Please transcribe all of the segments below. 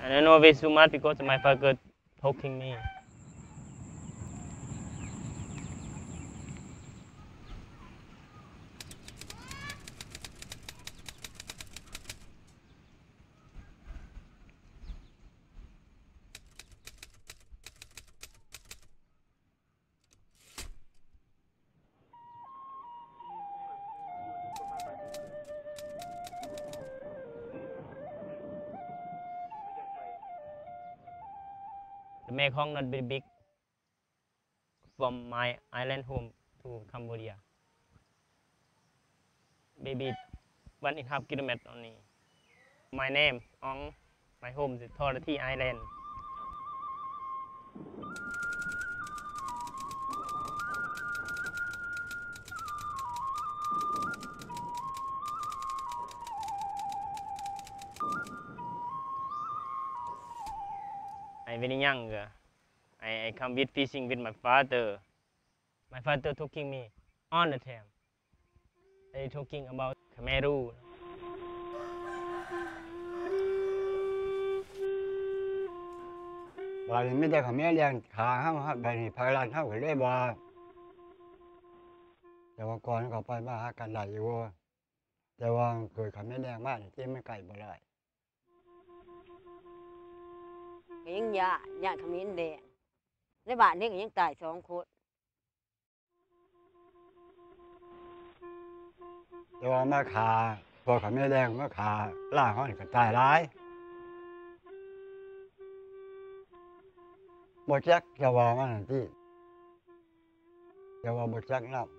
And I know way too much because my father poking me. The Mekong not very big from my island home to Cambodia. Maybe 1.5 kilometers only. My name on my home is Torati Island. I'm very young. I come with fishing with my father. My father talking me all the time. They talking about Khmer Rouge. บาดนี้ไม่ได้ขมิ้นเลี้ยงขาเฮาครับบาดนี้ภายหลังเฮาก็เลยบ่แต่ว่าก่อนเขาไปมาหากันได้อยู่แต่ว่าเกิดขมิ้นเลี้ยงมานี่ที่ไม่ไกลบ่ได้ก็ยังยาขมิ้นแดงในบ้านนี้ก็ยังตาย2 คนแต่ว่ามาขาพวกขมิ้นเลี้ยงมาขาล่างเฮานี่ก็ตายหลายบ่จักจะว่ามันนั่นติแต่ว่าบ่จักนำ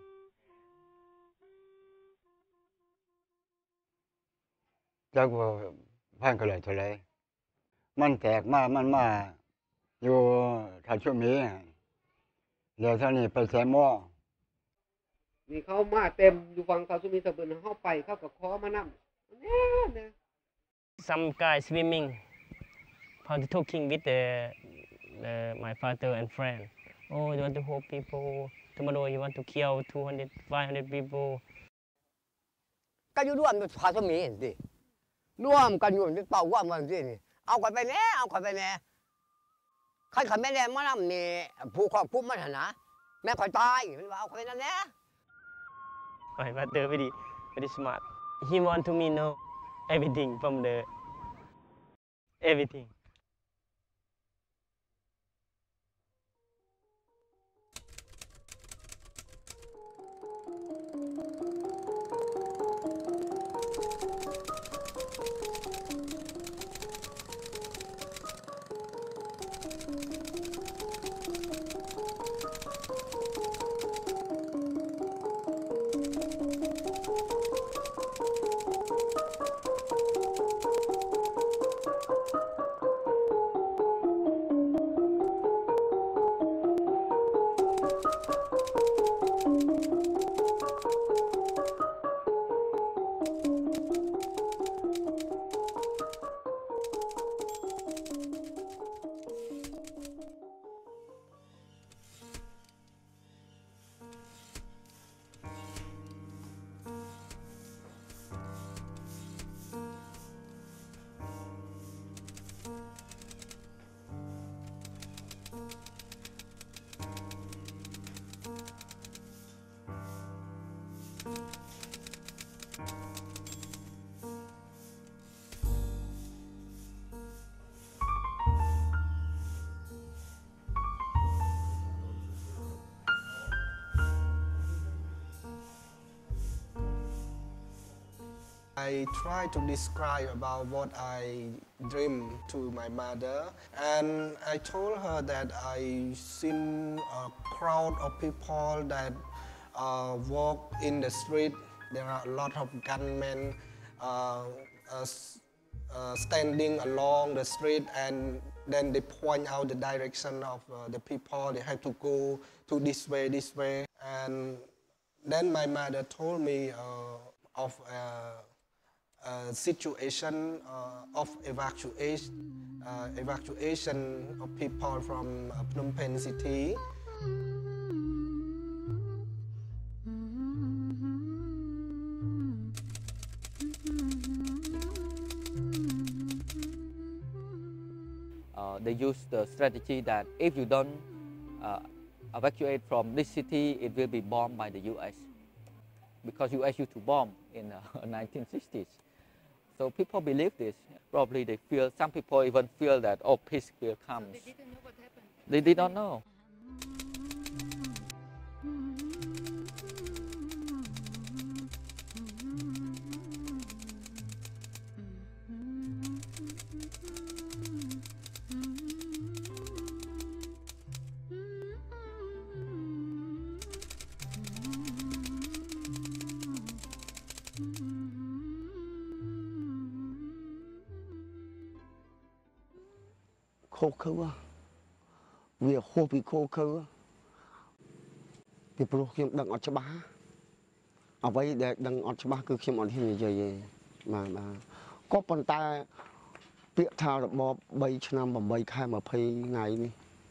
จักว่าพันก็เลยเท่าไหร่มันแตกมามันมาอยู่ถ้าช่วงนี้เดี๋ยวเท่านี้ไปแสมอนี่เขามาเต็มอยู่ฝั่งเขาสุมีสะเบินเฮาไปเขาก็ขอมานำแน่ Some guy swimming, probably talking with my father and friend. Oh, you want to hold people. Tomorrow you want to kill 200, 500 people. ก็อยู่ร่วมภาษามีสิร่วมกันอยู่เป่าว่ามันสินี่เอาไปแน่เอาไปแน่ใครขันแม่แน่มานำนี่ผู้ครอบคลุมมันนะแม่คอยตายมันว่าเอาไปนั่นแน่ My father very smart. He want to me know everything from the everything. I try to describe about what I dream to my mother, and I told her that I seen a crowd of people that walk in the street. There are a lot of gunmen standing along the street, and then they point out the direction of the people. They have to go to this way, and then my mother told me of situation of evacuation of people from Phnom Penh city. the strategy that if you don't evacuate from this city, it will be bombed by the U.S. because U.S. used to bomb in 1960s. So people believe this. Probably they feel, some people even feel that, oh, peace will come. They didn't know what happened. They did not know. khô khứវាហួសពីខូខើពីព្រោះខ្ញុំដឹងអត់ច្បាស់អ្វីដែលដឹងអត់ច្បាស់គឺខ្ញុំអត់ហ៊ាននិយាយទេបាទក៏ប៉ុន្តែពាក្យថារបប3ឆ្នាំ8ខែ20ថ្ងៃនេះ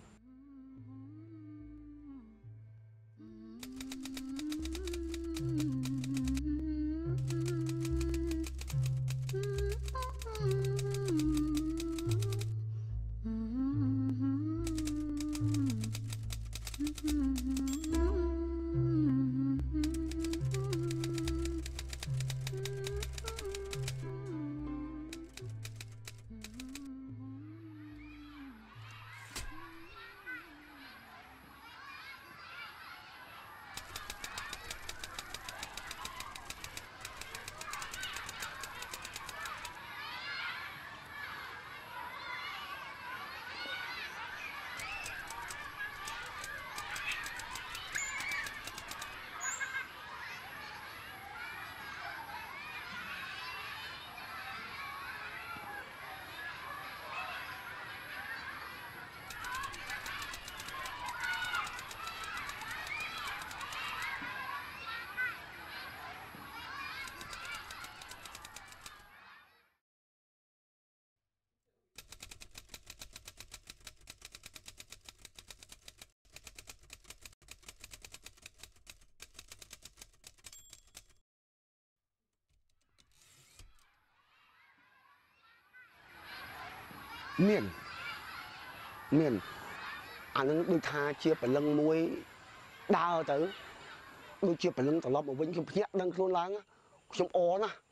មានអានឹងដូចថាជាបលឹងមួយដើរទៅដូចជាបលឹងត្រឡប់មកវិញខ្ញុំភ្ញាក់ដឹងខ្លួនឡើងខ្ញុំអរណាស់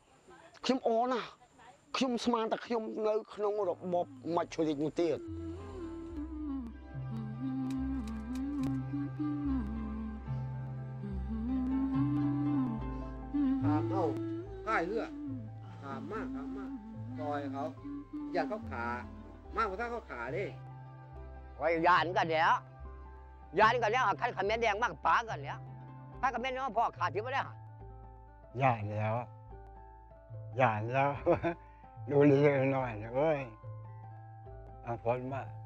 ខ្ញុំស្មានតែខ្ញុំនៅក្នុងរបបមជ្ឈរាជនោះទៀតถามเอาค่ายเรือถามมากซอยเขาอย่างเขาขามากกว่าถ้าเขาขาดิไว้ยานกันแล้วคันขมิ้นแดงมากป๋ากันแล้วถ้าขมิ้นน้องพ่อขาดที่ไม่ได้ย่านแล้ว ดูดีหน่อยเอ้ยพ้นมาก